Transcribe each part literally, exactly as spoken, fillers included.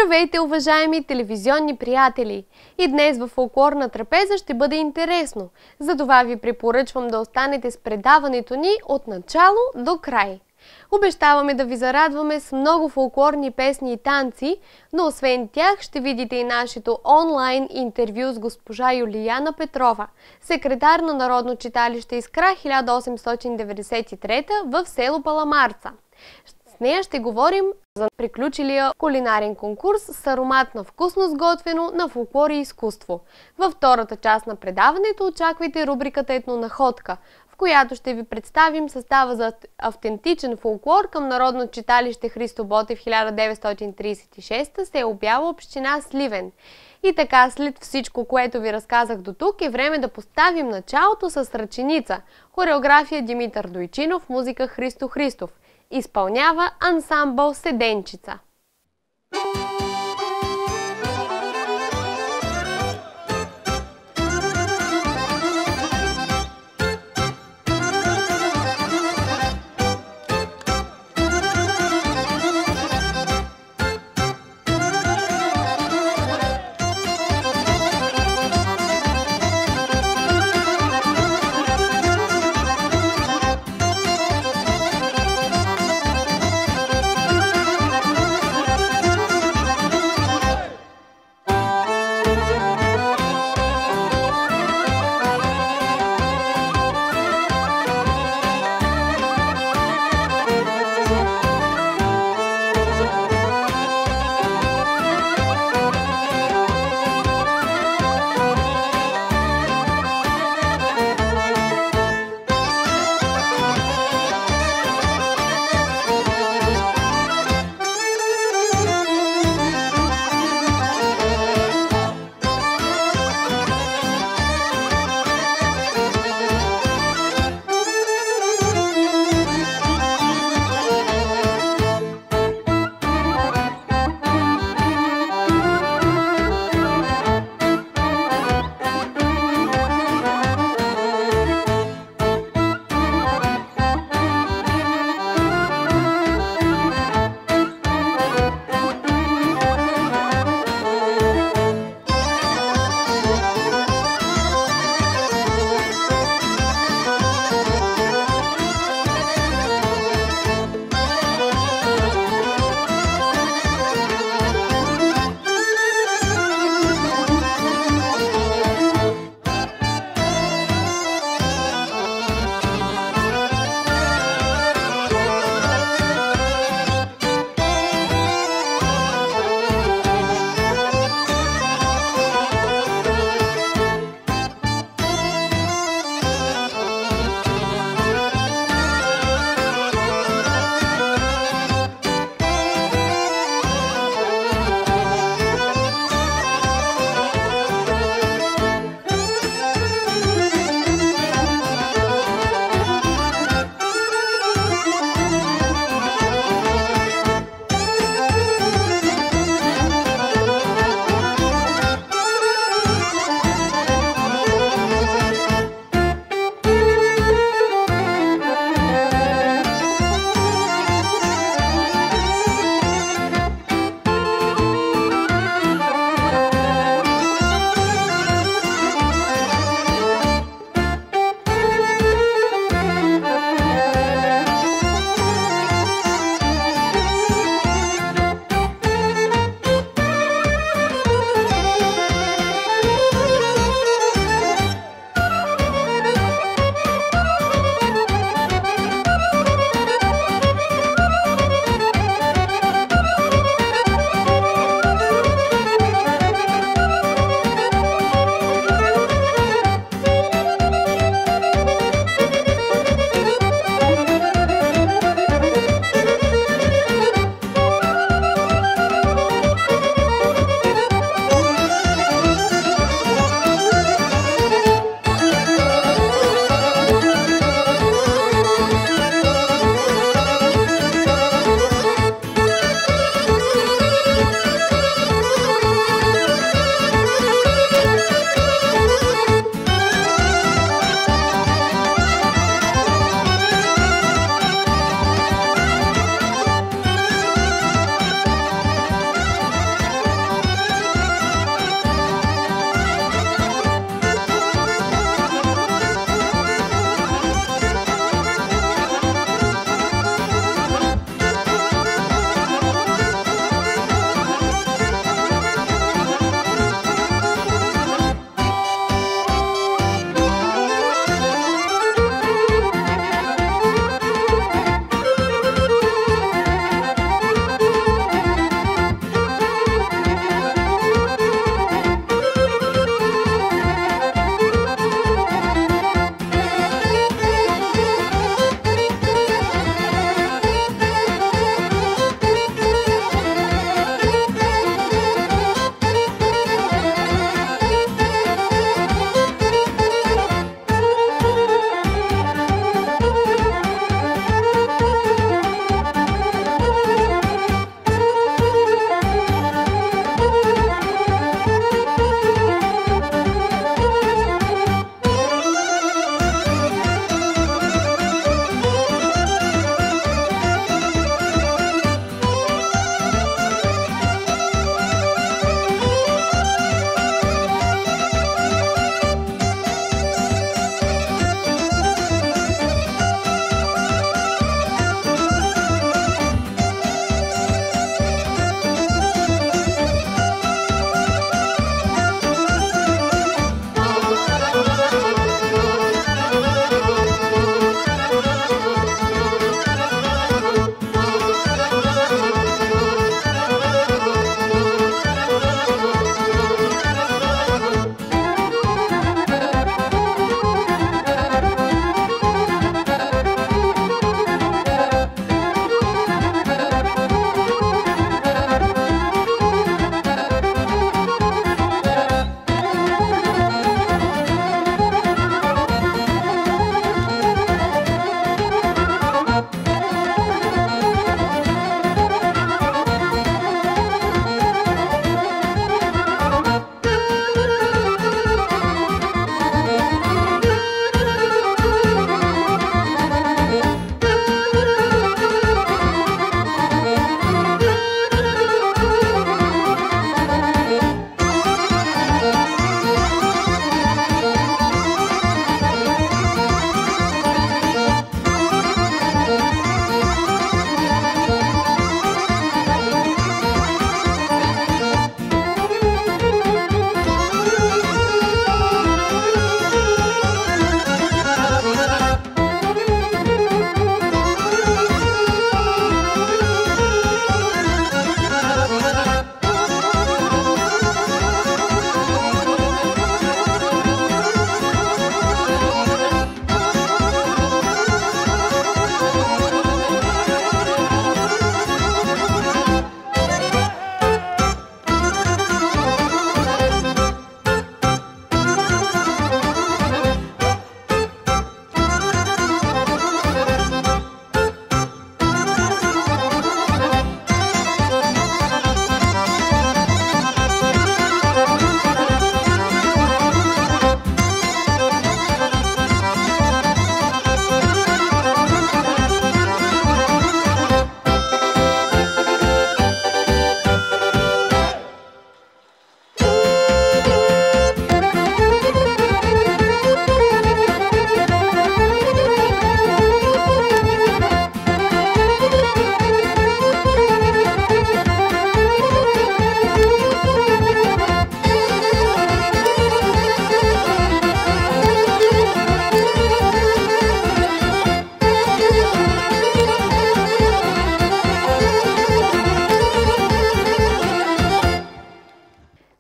Здравейте, уважаеми телевизионни приятели! И днес във фолклорна трапеза ще бъде интересно. Затова ви препоръчвам да останете с предаването ни от начало до край. Обещаваме да ви зарадваме с много фолклорни песни и танци, но освен тях ще видите и нашето онлайн интервю с госпожа Юлияна Петрова, секретар на Народно читалище Искра хиляда осемстотин деветдесет и трета в село Паламарца. С нея ще говорим за приключилия кулинарен конкурс с аромат на вкусно сготвено на фолклор и изкуство. Във втората част на предаването очаквайте рубриката Етнонаходка, в която ще ви представим състава за автентичен фолклор към Народно читалище Христо Ботев хиляда деветстотин тридесет и шеста, село Бяла, община Сливен. И така, след всичко, което ви разказах до тук, е време да поставим началото с ръченица. Хореография Димитър Дойчинов, музика Христо Христов. Изпълнява ансамбъл Седенчица.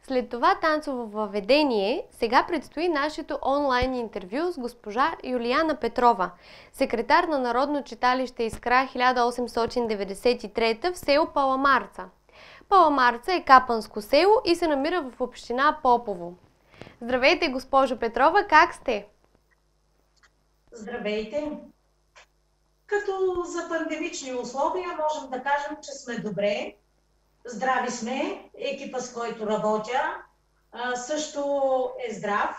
След това танцово въведение, сега предстои нашето онлайн интервю с госпожа Юлияна Петрова, секретар на Народно читалище Искра хиляда осемстотин деветдесет и трета в село Паламарца. Паламарца е капанско село и се намира в община Попово. Здравейте, госпожо Петрова, как сте? Здравейте! Като за пандемични условия можем да кажем, че сме добре. Здрави сме, екипа с който работя също е здрав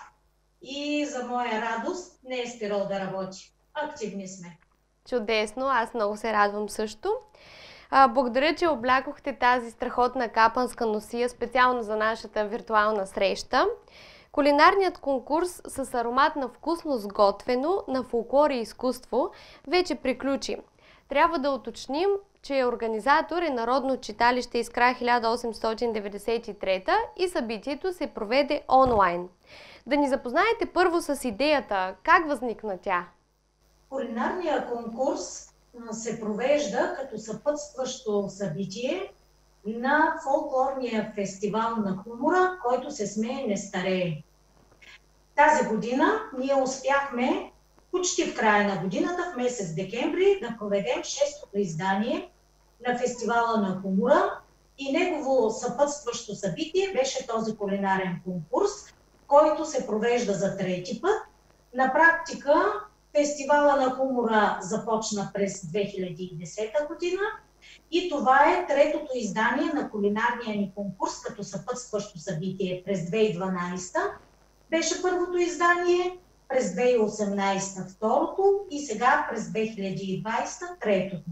и за моя радост не е спирал да работи. Активни сме. Чудесно, аз много се радвам също. Благодаря, че облякохте тази страхотна капанска носия специално за нашата виртуална среща. Кулинарният конкурс с аромат на вкусно сготвено на фолклор и изкуство вече приключи. Трябва да уточним, че организатор е Народно читалище Искра хиляда осемстотин деветдесет и трета и събитието се проведе онлайн. Да ни запознаете първо с идеята. Как възникна тя? Кулинарният конкурс се провежда като съпътстващо събитие на фолклорния фестивал на хумора, който се смее не старее. Тази година ние успяхме почти в края на годината, в месец декември, да проведем шестото издание на фестивала на хумора и негово съпътстващо събитие беше този кулинарен конкурс, който се провежда за трети път. На практика фестивала на хумора започна през две хиляди и десета година и това е третото издание на кулинарния ни конкурс като съпътстващо събитие през две хиляди и дванадесета. Беше първото издание, през две хиляди и осемнадесета второто и сега през две хиляди и двадесета третото.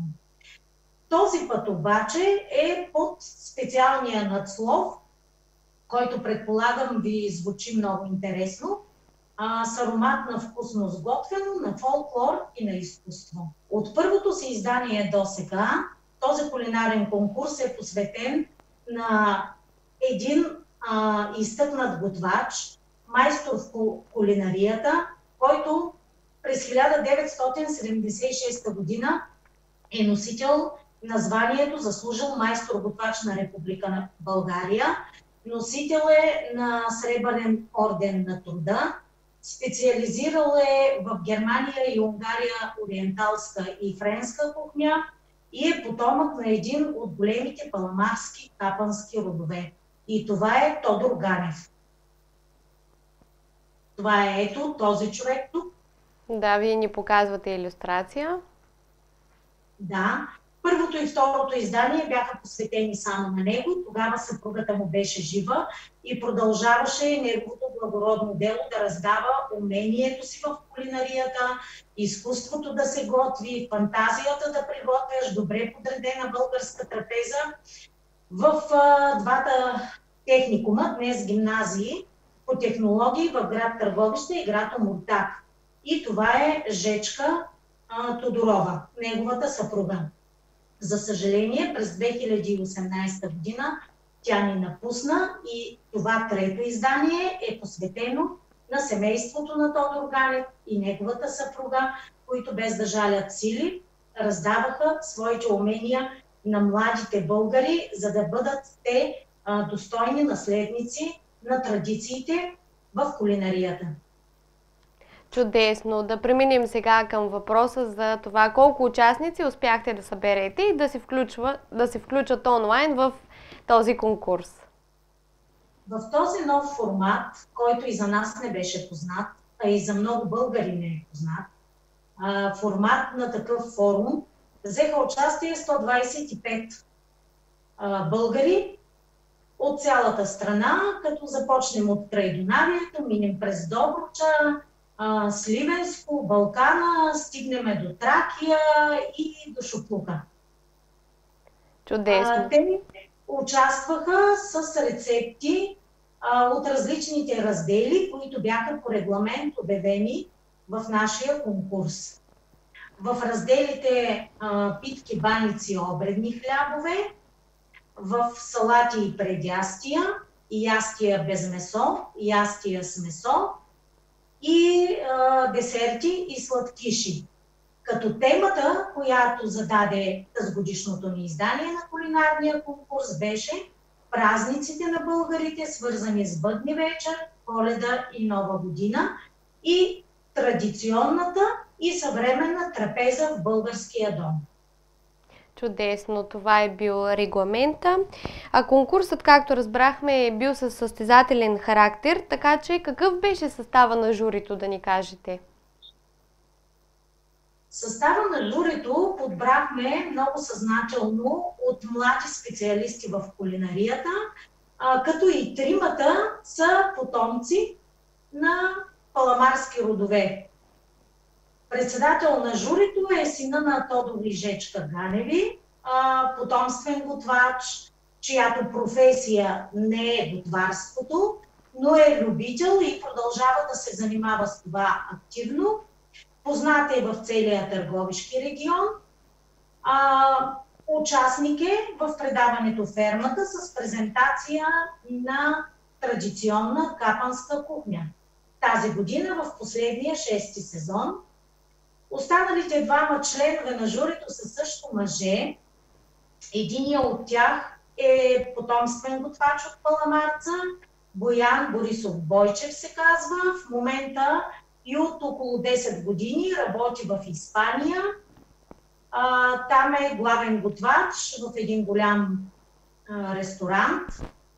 Този път обаче е под специалния надслов, който предполагам ви звучи много интересно, а, с аромат на вкусно сготвено, на фолклор и на изкуство. От първото си издание до сега този кулинарен конкурс е посветен на един а, изтъкнат готвач, майстор в кулинарията, който през хиляда деветстотин седемдесет и шеста година е носител на званието заслужил майстор-готвач на Република България. Носител е на Сребърен орден на труда. Специализирал е в Германия и Унгария ориенталска и френска кухня и е потомък на един от големите паламарски капански родове. И това е Тодор Ганев. Това е ето този човек тук. Да, вие ни показвате илюстрация. Да. Първото и второто издание бяха посветени само на него. Тогава съпругата му беше жива и продължаваше неговото благородно дело да раздава умението си в кулинарията, изкуството да се готви, фантазията да приготвяш добре подредена българска трапеза в а, двата техникума, днес гимназии по технологии в град Търговище и град Омуртаг. И това е Жечка а, Тодорова, неговата съпруга. За съжаление, през две хиляди и осемнадесета година тя ни напусна и това трето издание е посветено на семейството на Тодор Ганев и неговата съпруга, които без да жалят сили раздаваха своите умения на младите българи, за да бъдат те а, достойни наследници на традициите в кулинарията. Чудесно! Да преминем сега към въпроса за това колко участници успяхте да съберете и да се, включва, да се включат онлайн в този конкурс. В този нов формат, който и за нас не беше познат, а и за много българи не е познат, формат на такъв форум, взеха участие сто двадесет и пет българи от цялата страна, като започнем от Крайдонарието, минем през Добруджа, Сливенско, Балкана, стигнем до Тракия и до Шуплука. Чудесно! Те участваха с рецепти а, от различните раздели, които бяха по регламент обявени в нашия конкурс. В разделите а, питки, баници, обредни хлябове, в салати и предястия, и ястия без месо, и ястия с месо, и а, десерти и сладкиши. Като темата, която зададе тазгодишното ни издание на кулинарния конкурс, беше празниците на българите, свързани с Бъдни вечер, Коледа и Нова година и традиционната и съвременна трапеза в българския дом. Чудесно, това е бил регламента. А конкурсът, както разбрахме, е бил със състезателен характер, така че какъв беше състава на журито, да ни кажете? Състава на журито подбрахме много съзнателно от млади специалисти в кулинарията, а, като и тримата са потомци на паламарски родове. Председател на журито е сина на Тодор и Жечка Ганеви, а, потомствен готвач, чиято професия не е готварството, но е любител и продължава да се занимава с това активно. Познат е в целия Търговишки регион. А, участник е в предаването Фермата с презентация на традиционна капанска кухня. Тази година в последния шести сезон. Останалите двама членове на журито са също мъже. Единият от тях е потомствен готвач от Паламарца. Боян Борисов Бойчев се казва. В момента и от около десет години работи в Испания. А, там е главен готвач в един голям а, ресторант.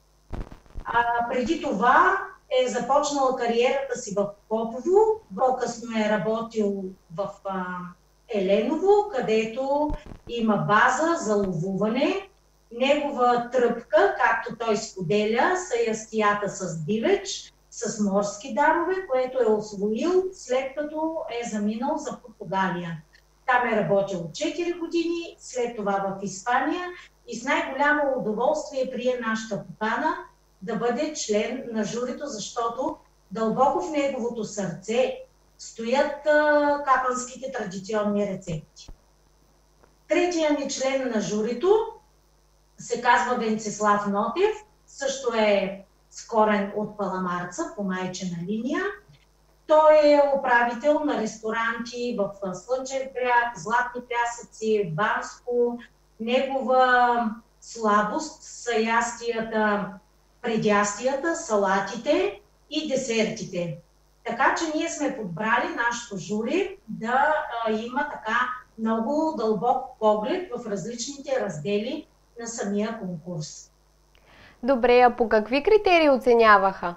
А, преди това е започнал кариерата си в Попово, по-късно е работил в а, Еленово, където има база за ловуване. Негова тръпка, както той споделя, са ястията с дивеч, с морски дарове, което е освоил след като е заминал за Португалия. Там е работил четири години, след това в Испания и с най-голямо удоволствие прие нашата покана да бъде член на журито, защото дълбоко в неговото сърце стоят а, капанските традиционни рецепти. Третия ни член на журито се казва Венцислав Нотев, също е с корен от Паламарца по майчина линия. Той е управител на ресторанти в Слънчев бряг, Златни пясъци, Банско. Негова слабост са ястията, предястията, салатите и десертите. Така че ние сме подбрали нашето жури да а, има така много дълбок поглед в различните раздели на самия конкурс. Добре, а по какви критерии оценяваха?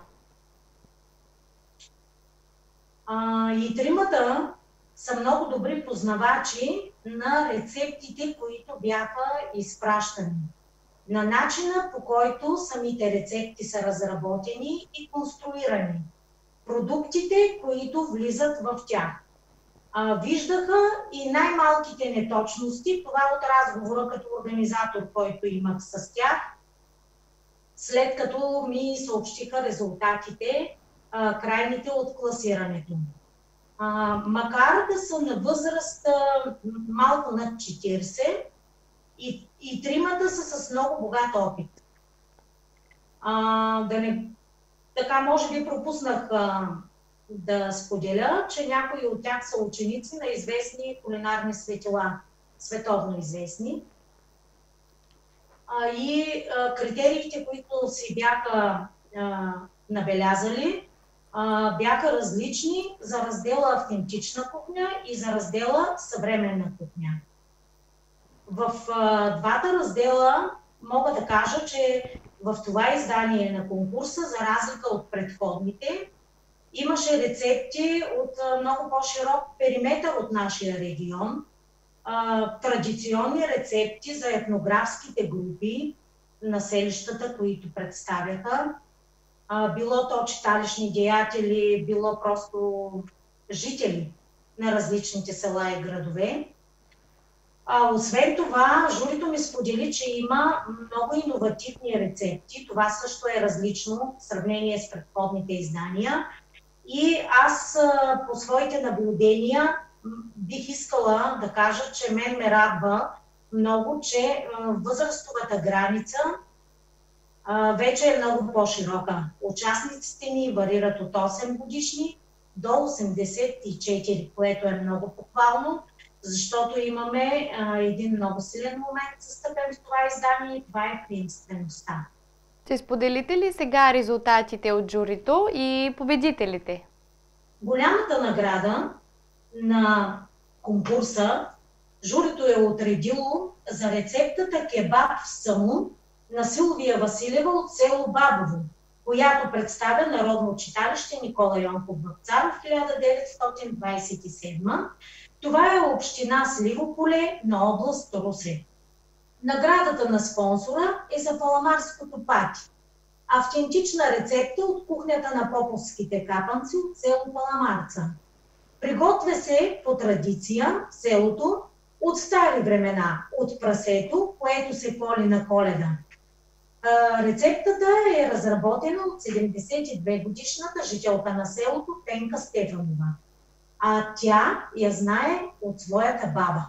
А, и тримата са много добри познавачи на рецептите, които бяха изпращани. На начина, по който самите рецепти са разработени и конструирани. Продуктите, които влизат в тях. А, виждаха и най-малките неточности. Това от разговора като организатор, който имах с тях, след като ми съобщиха резултатите, а, крайните от класирането. А, макар да са на възраст а, малко над четиридесет, и, и тримата са с много богат опит. А, да не, така може би пропуснах а, да споделя, че някои от тях са ученици на известни кулинарни светила, световно известни. А, и а, критериите, които си бяха а, набелязали, а, бяха различни за раздела автентична кухня и за раздела съвременна кухня. В а, двата раздела мога да кажа, че в това издание на конкурса, за разлика от предходните, имаше рецепти от а, много по-широк периметър от нашия регион, а, традиционни рецепти за етнографските групи на селищата, които представяха. А, било то читалищни деятели, било просто жители на различните села и градове. А, освен това, журито ми сподели, че има много иновативни рецепти. Това също е различно в сравнение с предходните издания. И аз а, по своите наблюдения бих искала да кажа, че мен ме радва много, че а, възрастовата граница а, вече е много по-широка. Участниците ни варират от осем годишни до осемдесет и четири, което е много похвално, защото имаме а, един много силен момент, застъпен в това издание, и това е приемствеността. Ще споделите ли сега резултатите от журито и победителите? Голямата награда на конкурса журито е отредило за рецептата кебаб в самун на Силвия Василева от село Бабово, която представя Народно читалище Никола Йонков Вапцаров хиляда деветстотин двадесет и седма. Това е община Сливополе на област Русе. Наградата на спонсора е за паламарското пати. Автентична рецепта от кухнята на поповските капанци от село Паламарца. Приготвя се по традиция в селото от стари времена, от прасето, което се коли на Коледа. Рецептата е разработена от седемдесет и две годишната жителка на селото Пенка Стефанова, а тя я знае от своята баба.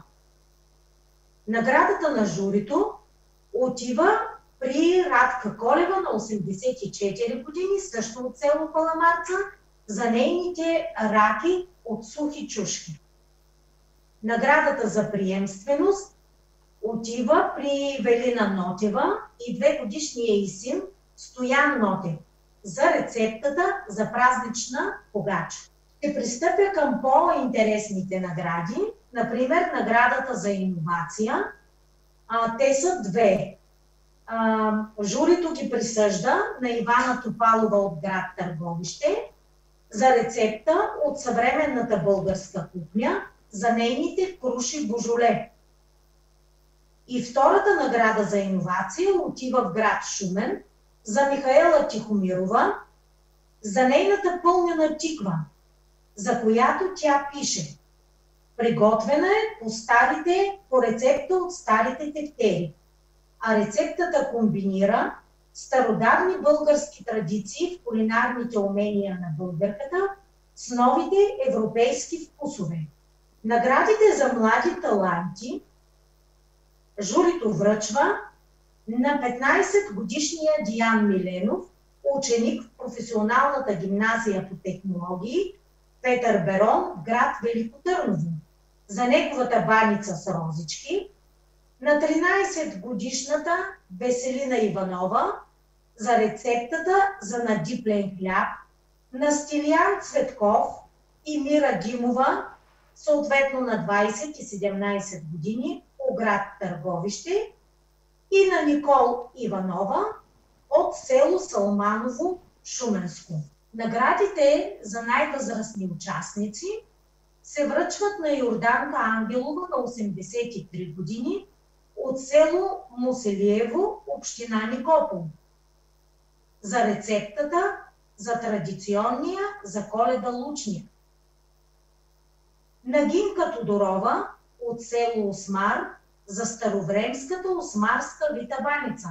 Наградата на журито отива при Радка Колева на осемдесет и четири години, също от село Паламарца, за нейните раки от сухи чушки. Наградата за приемственост отива при Велина Нотева и две годишния й син Стоян Нотев за рецептата за празнична погача. Ще пристъпя към по-интересните награди, например наградата за иновация. А, те са две. А, журито ги присъжда на Ивана Топалова от град Търговище за рецепта от съвременната българска кухня за нейните круши божоле. И втората награда за иновация отива в град Шумен за Михаела Тихомирова за нейната пълнена тиква, за която тя пише: приготвена е по, старите, по рецепта от старите тефтери, а рецептата комбинира стародавни български традиции в кулинарните умения на българката с новите европейски вкусове. Наградите за млади таланти журито връчва на петнадесетгодишния Диан Миленов, ученик в професионалната гимназия по технологии Петър Берон в град Велико Търново, за неговата баница с розички, на тринадесетгодишната Веселина Иванова за рецептата за надиплен хляб, на Стилиян Цветков и Мира Димова, съответно на двадесет и седемнадесет години, по град Търговище, и на Никол Иванова от село Салманово, Шуменско. Наградите за най-възрастни участници се връчват на Йорданка Ангелова на осемдесет и три години от село Моселиево, община Никопол, за рецептата за традиционния за Коледа лучник. На Гинка Тодорова от село Осмар за старовремската осмарска вита баница.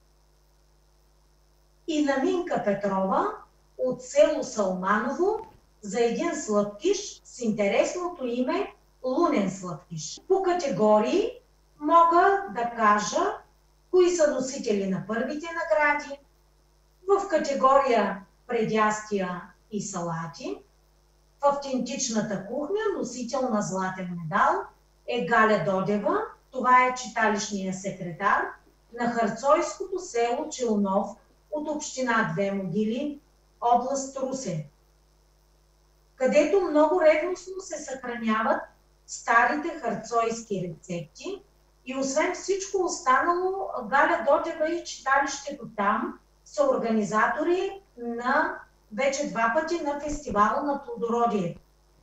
И на Минка Петрова от село Салманово за един сладкиш с интересното име Лунен сладкиш. По категории мога да кажа кои са носители на първите награди. В категория предястия и салати в автентичната кухня носител на златен медал е Галя Додева. Това е читалищният секретар на Харцойското село Челнов от община Две могили, област Русе, където много ревностно се съхраняват старите харцойски рецепти и освен всичко останало, Галя Додева и читалището там са организатори на вече два пъти на фестивала на плодородие.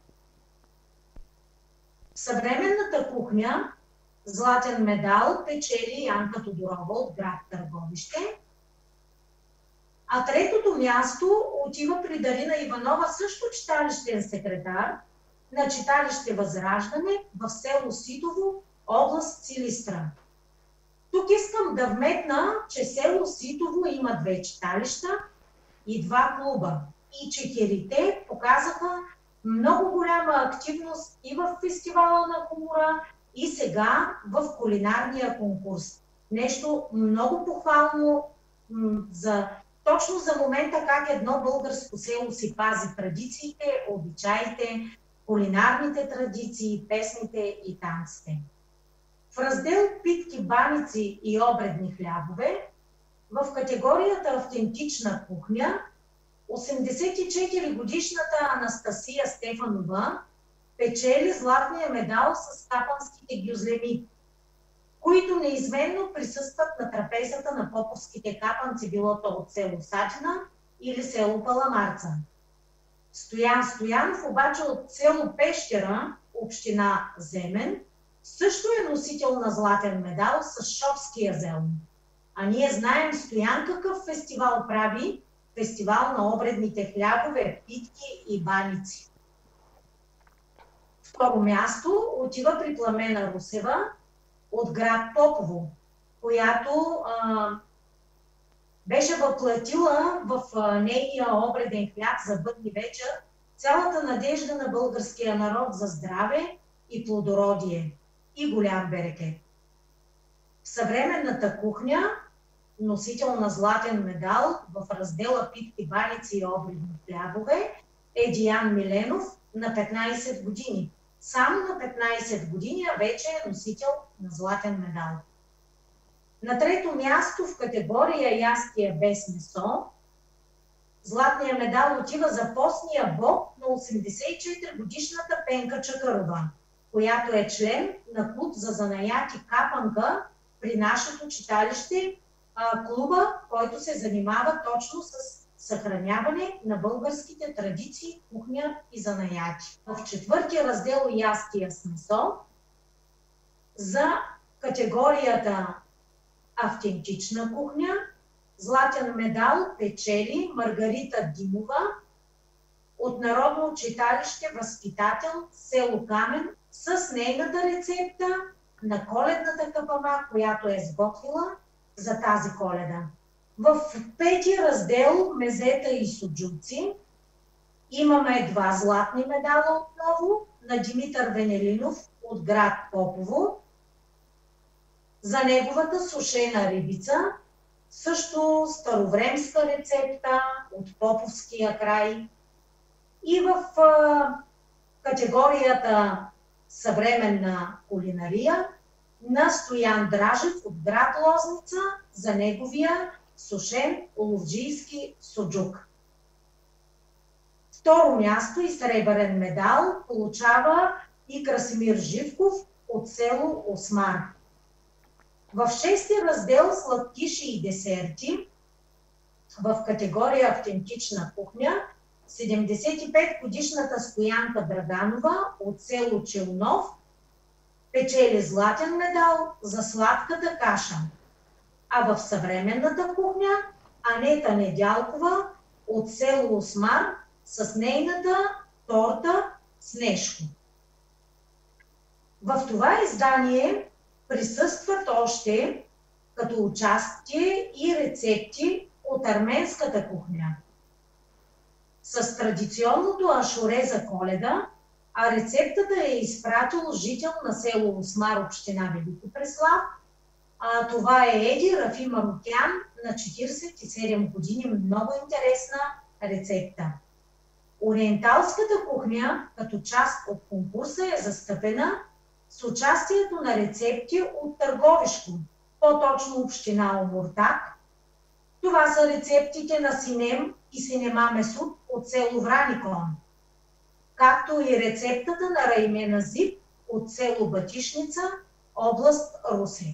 В съвременната кухня златен медал печели Янка Тодорова от град Търговище, а третото място отива при Дарина Иванова, също читалищен секретар на читалище Възраждане в село Ситово, област Силистра. Тук искам да вметна, че село Ситово има две читалища и два клуба. И четирите показаха много голяма активност и в фестивала на хумора, и сега в кулинарния конкурс. Нещо много похвално за, точно за момента как едно българско село си пази традициите, обичаите, кулинарните традиции, песните и танците. В раздел питки, баници и обредни хлябове В категорията автентична кухня осемдесет и четири годишната Анастасия Стефанова печели златния медал с капанските гюзлеми, които неизменно присъстват на трапезата на поповските капанци, било то от село Сатина или село Паламарца. Стоян Стоянов обаче от село Пещера, община Земен, също е носител на златен медал с шопския зелен. А ние знаем Стоян какъв фестивал прави, фестивал на обредните хлябове, питки и баници. Второ място отива при Пламена Русева от град Попово, която а, беше въплатила в а, нейния обреден хляб за бъдни вечер цялата надежда на българския народ за здраве и плодородие и голям берекет. В съвременната кухня носител на златен медал в раздела питки, баници и обредни хлябове е Диан Миленов на петнайсет години. Само на петнайсет години, а вече е носител на златен медал. На трето място в категория ястия без месо златния медал отива за постния бог на осемдесет и четири годишната Пенка Чакърова, която е член на клуб за занаяти Капанка при нашето читалище, клуба, който се занимава точно с съхраняване на българските традиции, кухня и занаяти. В четвъртия раздел ястия с месо за категорията автентична кухня златен медал печели Маргарита Димова от Народно читалище Възпитател, село Камен, с нейната рецепта на коледната капама, която е сготвила за тази Коледа. В пети раздел мезета и суджуци имаме два златни медала отново на Димитър Венелинов от град Попово за неговата сушена рибица, също старовремска рецепта от Поповския край. И в а, категорията съвременна кулинария на Стоян Дражев от град Лозница за неговия сушен ловджийски суджук. Второ място и сребърен медал получава и Красимир Живков от село Осмар. В шести раздел сладкиши и десерти в категория автентична кухня седемдесет и пет годишната Стоянка Драганова от село Челнов печели златен медал за сладката каша. А в съвременната кухня Анета Недялкова от село Осмар с нейната торта Снежко. В това издание присъстват още като участие и рецепти от арменската кухня с традиционното ашуре за Коледа, а рецептата е изпратил жител на село Осмар, община Велики Преслав. А, това е Еди Рафи Марукян на четирийсет и седем години. Много интересна рецепта. Ориенталската кухня като част от конкурса е застъпена с участието на рецепти от Търговишко, по-точно община Омуртаг. Това са рецептите на Синем и Синема Месуд от село Враникон, както и рецептата на Раймена Зип от село Батишница, област Русе.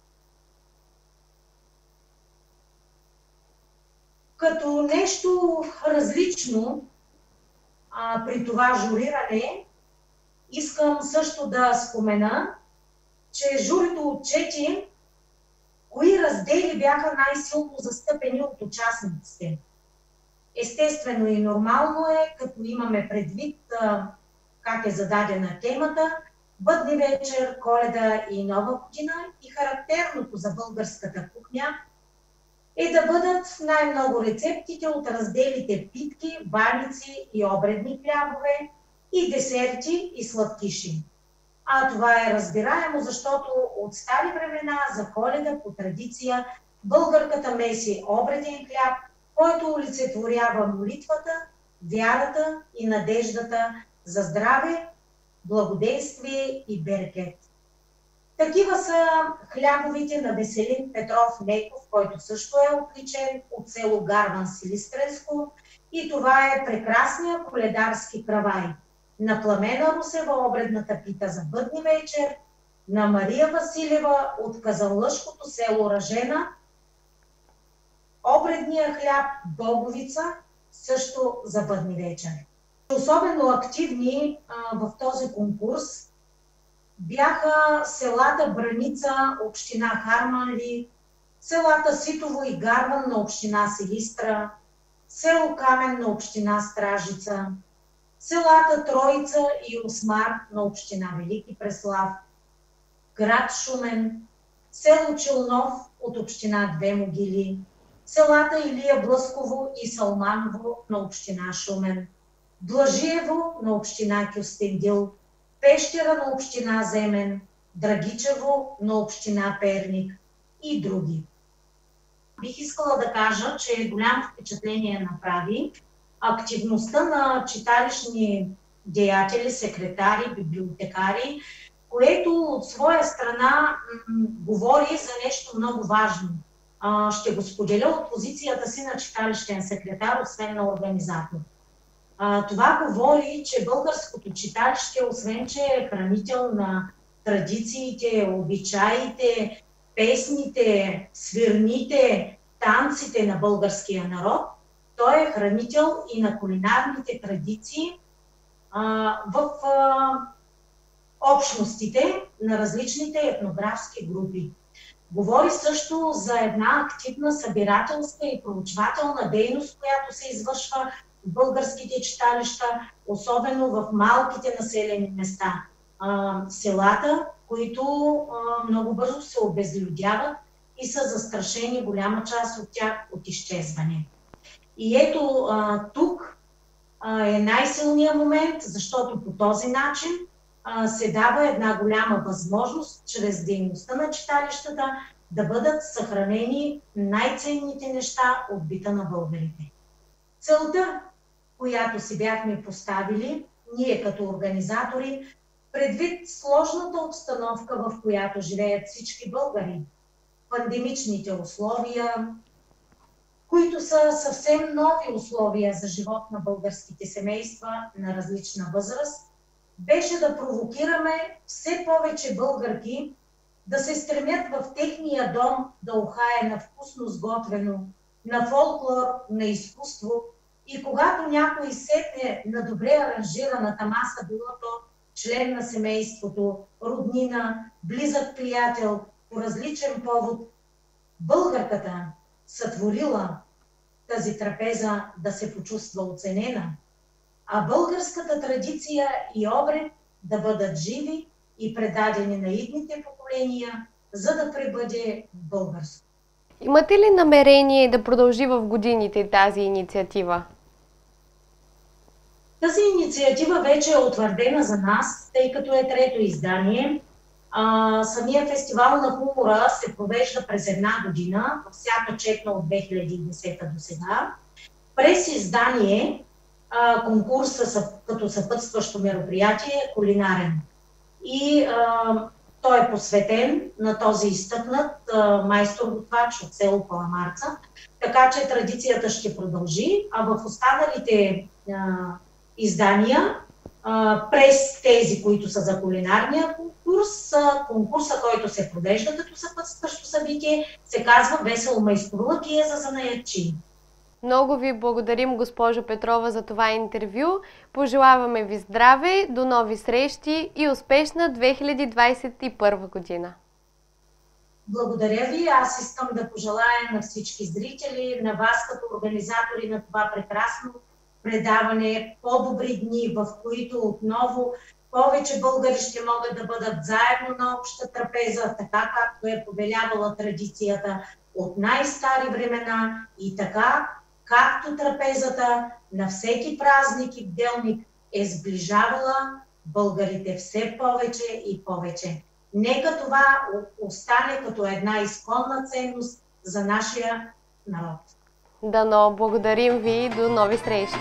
Като нещо различно а, при това журиране, искам също да спомена, че журито отчети кои раздели бяха най-силно застъпени от участниците. Естествено и нормално е, като имаме предвид а, как е зададена темата, бъдни вечер, Коледа и Нова година, и характерното за българската кухня е да бъдат най-много рецептите от разделите питки, баници и обредни хлябове, и десерти и сладкиши. А това е разбираемо, защото от стари времена за Коледа по традиция българката меси обреден хляб, който олицетворява молитвата, вярата и надеждата за здраве, благоденствие и берекет. Такива са хлябовите на Веселин Петров Неков, който също е отличен от село Гарван, Силистренско. И това е прекрасния коледарски кравай на Пламена Русева, обредната пита за бъдни вечер, на Мария Василева от казанлъшкото село Ражена, обредния хляб Боговица, също за бъдни вечер. Особено активни а, в този конкурс бяха селата Браница, община Харманли, селата Ситово и Гарван на община Силистра, село Камен на община Стражица, селата Троица и Осмар на община Велики Преслав, град Шумен, село Челнов от община Две могили, селата Илия Блъсково и Салманово на община Шумен, Блажиево на община Кюстендил, Пещера на община Земен, Драгичево на община Перник и други. Бих искала да кажа, че голямо впечатление направи активността на читалищни деятели, секретари, библиотекари, което от своя страна м- говори за нещо много важно. А, ще го споделя от позицията си на читалищен секретар, освен на организатор. А, това говори, че българското читалище, освен че е хранител на традициите, обичаите, песните, свирните, танците на българския народ, той е хранител и на кулинарните традиции а, в а, общностите на различните етнографски групи. Говори също за една активна събирателска и проучвателна дейност, която се извършва в българските читалища, особено в малките населени места. А, селата, които а, много бързо се обезлюдяват и са застрашени голяма част от тях от изчезване. И ето а, тук а, е най-силният момент, защото по този начин а, се дава една голяма възможност, чрез дейността на читалищата, да бъдат съхранени най-ценните неща от бита на българите. Целта, която си бяхме поставили, ние като организатори, предвид сложната обстановка, в която живеят всички българи, пандемичните условия, които са съвсем нови условия за живот на българските семейства на различна възраст, беше да провокираме все повече българки да се стремят в техния дом да ухае на вкусно сготвено, на фолклор, на изкуство. И когато някой сетне на добре аранжираната маса, било то член на семейството, роднина, близък приятел, по различен повод, българката сътворила тази трапеза да се почувства оценена, а българската традиция и обред да бъдат живи и предадени на идните поколения, за да пребъде българско. Имате ли намерение да продължи в годините тази инициатива? Тази инициатива вече е утвърдена за нас, тъй като е трето издание. А, самия фестивал на хумора се провежда през една година, всяка четна от две хиляди и десета до сега. През издание а, конкурса като съпътстващо мероприятие е кулинарен. И а, той е посветен на този изтъкнат а, майстор-готвач от село Паламарца, така че традицията ще продължи, а в останалите а, издания, а, през тези, които са за кулинарния конкурс, а, конкурса, който се провежда като съпътстващо събитие, се казва Весело майсторлък и е за занаятчии. Много ви благодарим, госпожо Петрова, за това интервю. Пожелаваме ви здраве, до нови срещи и успешна две хиляди двадесет и първа година. Благодаря ви. Аз искам да пожелая на всички зрители, на вас като организатори на това прекрасно предаване, по-добри дни, в които отново повече българи ще могат да бъдат заедно на обща трапеза, така както е повелявала традицията от най-стари времена и така, както трапезата на всеки празник и бделник е сближавала българите все повече и повече. Нека това остане като една изконна ценност за нашия народ. Дано, благодарим ви, до нови срещи!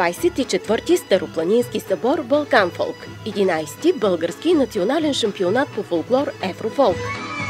двадесет и четвърти Старопланински събор Балкан Фолк. единадесети Български национален шампионат по фолклор Еврофолк.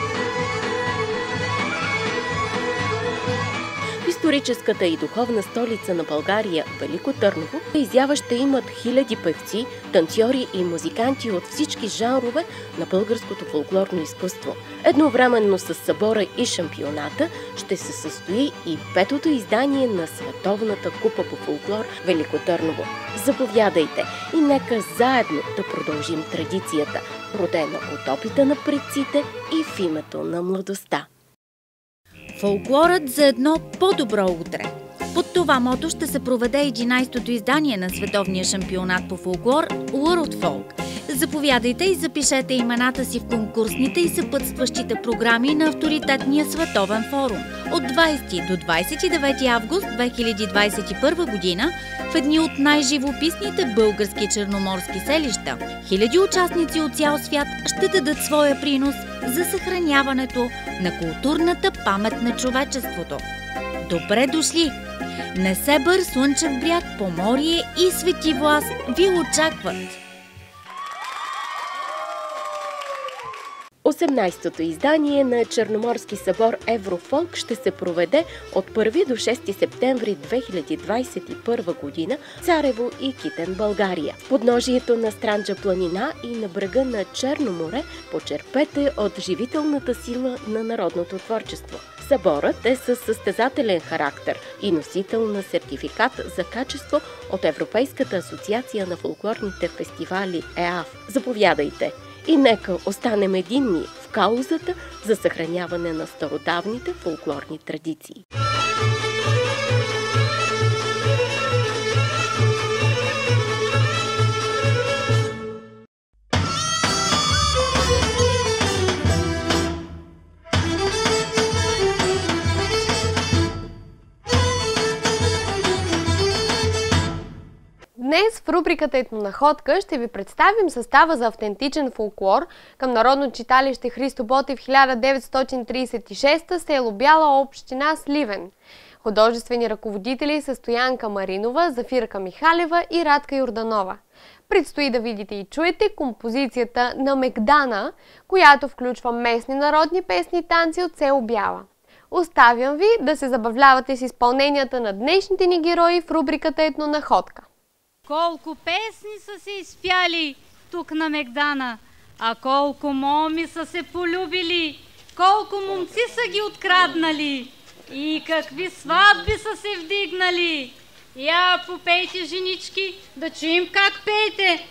Историческата и духовна столица на България, Велико Търново, изява ще имат хиляди певци, танцори и музиканти от всички жанрове на българското фолклорно изкуство. Едновременно с събора и шампионата ще се състои и петото издание на Световната купа по фолклор Велико Търново. Заповядайте и нека заедно да продължим традицията, родена от опита на предците и в името на младостта. Фолклорът за едно по-добро утре. Под това мото ще се проведе единадесетото издание на Световния шампионат по фолклор World Folk. Заповядайте и запишете имената си в конкурсните и съпътстващите програми на авторитетния световен форум. От двадесети до двадесет и девети август две хиляди двадесет и първа година в едни от най-живописните български черноморски селища, хиляди участници от цял свят ще дадат своя принос за съхраняването на културната памет на човечеството. Добре дошли! Несебър, Слънчев бряг, Поморие и Свети Влас ви очакват! осемнадесетото издание на Черноморски събор Еврофолк ще се проведе от първи до шести септември две хиляди двадесет и първа година в Царево и Китен, България. В подножието на Странджа планина и на брега на Черно море почерпете от живителната сила на народното творчество. Съборът е със състезателен характер и носител на сертификат за качество от Европейската асоциация на фолклорните фестивали Е А Ф. Заповядайте! И нека останем единни в каузата за съхраняване на стародавните фолклорни традиции. Днес в рубриката Етнонаходка ще ви представим състава за автентичен фолклор към Народно читалище Христо Ботев хиляда деветстотин тридесет и шеста, село Бяла, община Сливен. Художествени ръководители са Стоянка Маринова, Зафирка Михалева и Радка Йорданова. Предстои да видите и чуете композицията на Мегдана, която включва местни народни песни и танци от село Бяла. Оставям ви да се забавлявате с изпълненията на днешните ни герои в рубриката Етнонаходка. Колко песни са се изпяли тук на Мегдана, а колко моми са се полюбили, колко момци са ги откраднали и какви сватби са се вдигнали. Я попейте, женички, да чуем как пеете.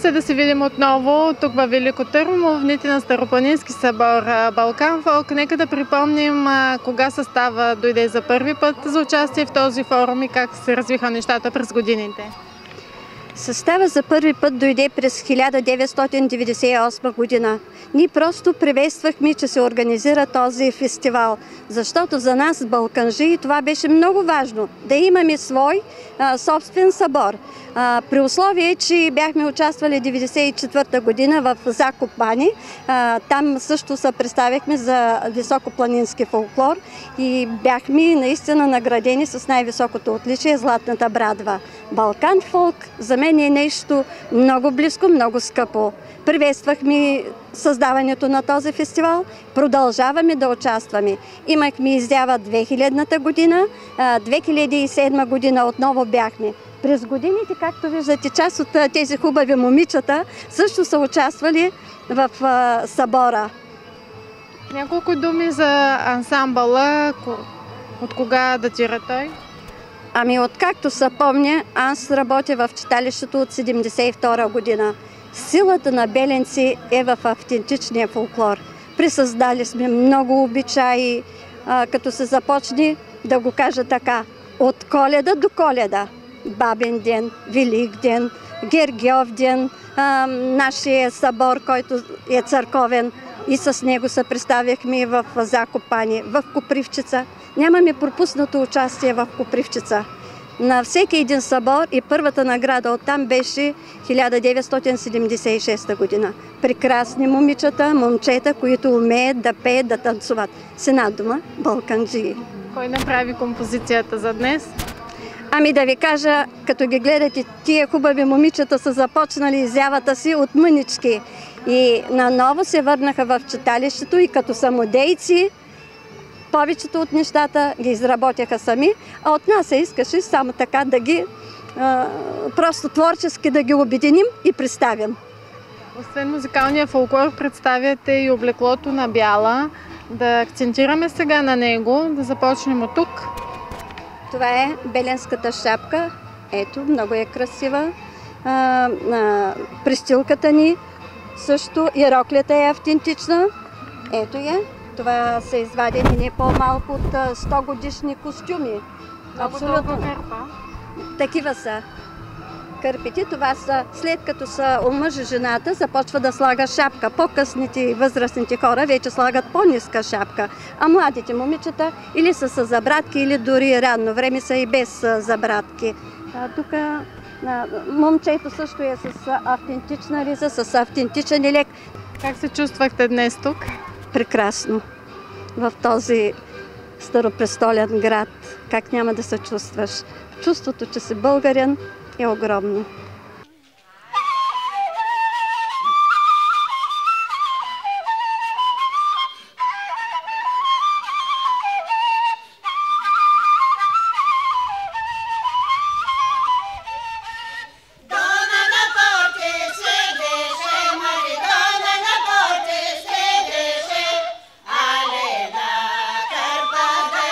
се да се видим отново тук във Велико Търново, в дните на Старопланински събор Балкан Фолк. Нека да припомним а, кога състава дойде за първи път за участие в този форум и как се развиха нещата през годините. Състава за първи път дойде през хиляда деветстотин деветдесет и осма година. Ние просто приветствахме, че се организира този фестивал, защото за нас, балканжи, това беше много важно, да имаме свой а, собствен събор. А, при условие, че бяхме участвали деветдесет и четвърта година в Закопане, а, там също се представихме за високопланински фолклор и бяхме наистина наградени с най-високото отличие Златната брадва. Балкан Фолк за мен е нещо много близко, много скъпо. Приветствахме създаването на този фестивал, продължаваме да участваме. Имахме изява две хилядната година, две хиляди и седма година отново бяхме. През годините, както виждате, част от тези хубави момичета също са участвали в събора. Няколко думи за ансамбъла, от кога датира той? Ами откакто се помня, аз работя в читалището от седемдесет и втора година. Силата на Беленци е в автентичния фолклор. Присъздали сме много обичаи, а, като се започне, да го кажа така, от Коледа до Коледа. Бабен ден, Велик ден, Гергьов ден, а, нашия събор, който е църковен, и с него се представяхме в Закопане, в Копривчица. Нямаме пропуснато участие в Копривчица. На всеки един събор и първата награда оттам беше хиляда деветстотин седемдесет и шеста година. Прекрасни момичета, момчета, които умеят да пеят, да танцуват. С една дума, балканджии. Кой направи композицията за днес? Ами да ви кажа, като ги гледате, тия хубави момичета са започнали изявата си от мънички и наново се върнаха в читалището и като самодейци повечето от нещата ги изработяха сами, а от нас се искаше само така да ги, а, просто творчески да ги обединим и представим. Освен музикалния фолклор, представяте и облеклото на бяла. Да акцентираме сега на него, да започнем от тук. Това е беленската шапка. Ето, много е красива. А, а, пристилката ни също, и роклята е автентична. Ето я. Това са извадени не по-малко от сто годишни костюми. Абсолютно. Такива са. Кърпите, това са, след като са омъжи жената, започва да слага шапка. По-късните и възрастните хора вече слагат по-ниска шапка. А младите момичета или са с забратки, или дори ранно време са и без забратки. А, тук а, момчето също е с автентична риза, с автентичен елек. Как се чувствахте днес тук? Прекрасно. В този старопрестолен град, как няма да се чувстваш? Чувството, че си българин, е огромно.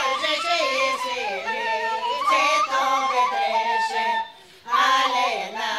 Алена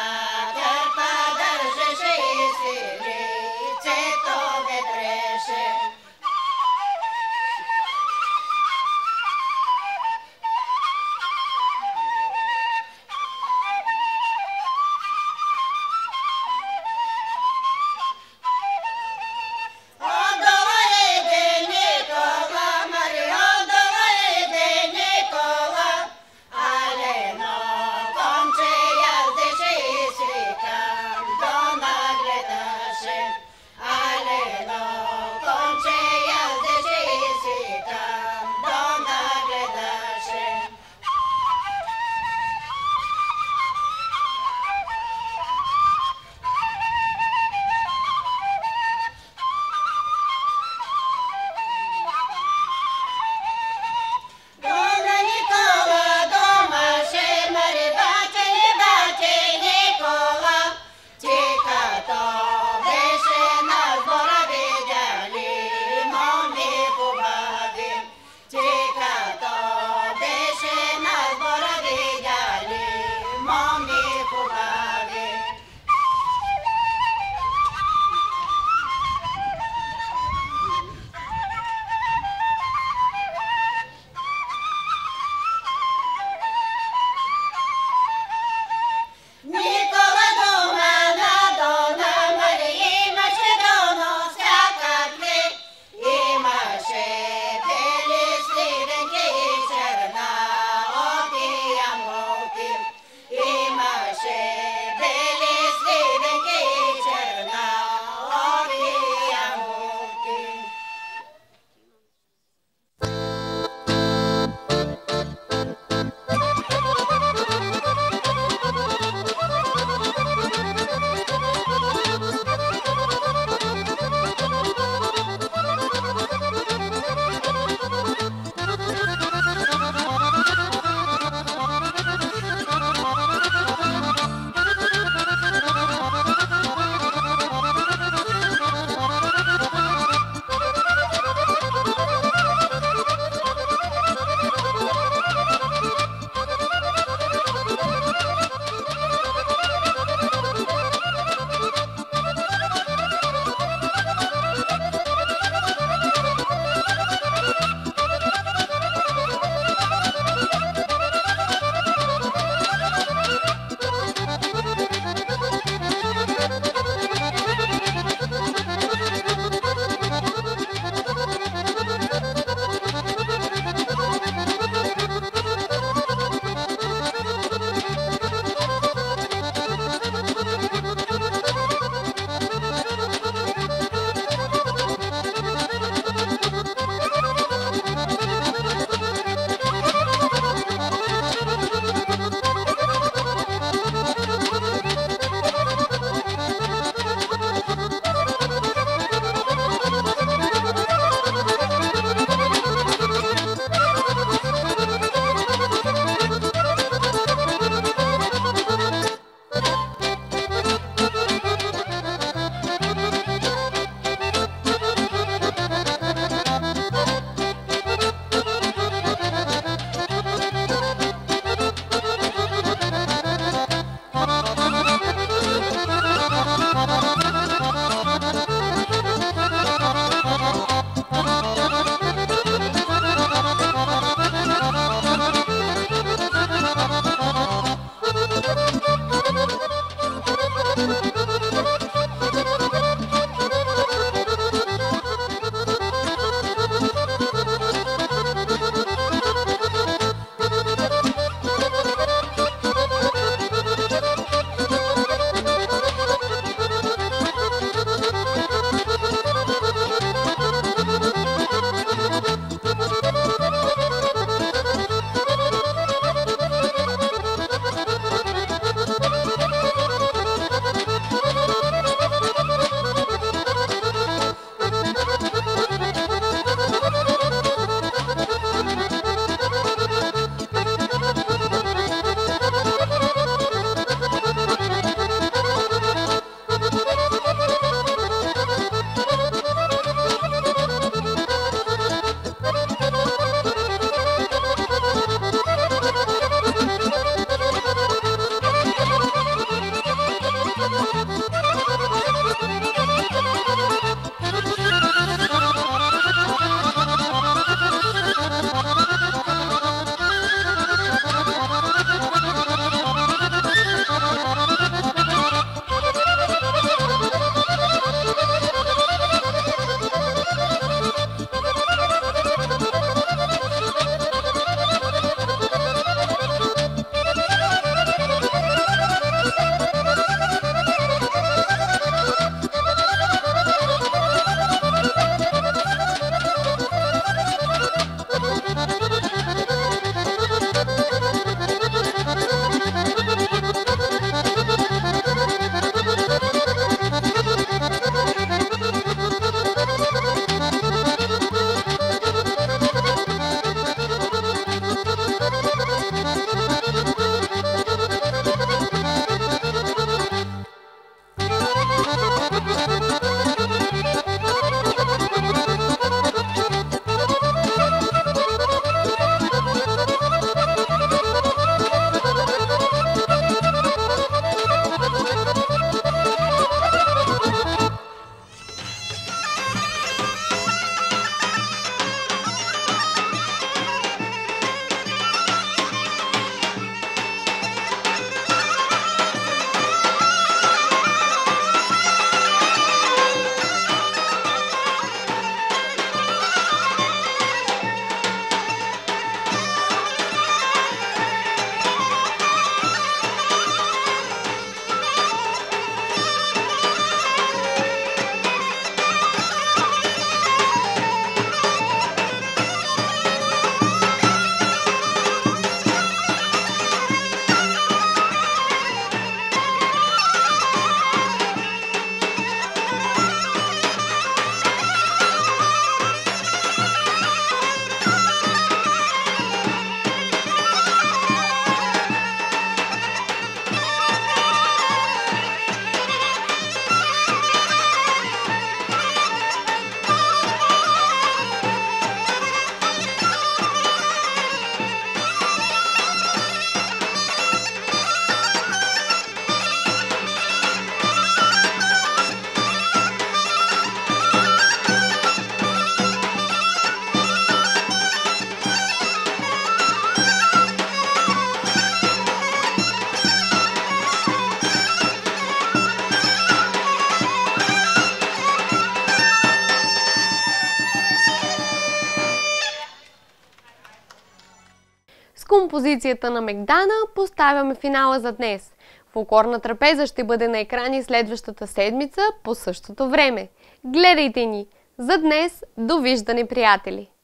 композицията на Мегдана поставяме финала за днес. Фолклорна трапеза ще бъде на екрани следващата седмица по същото време. Гледайте ни! За днес, довиждане, приятели!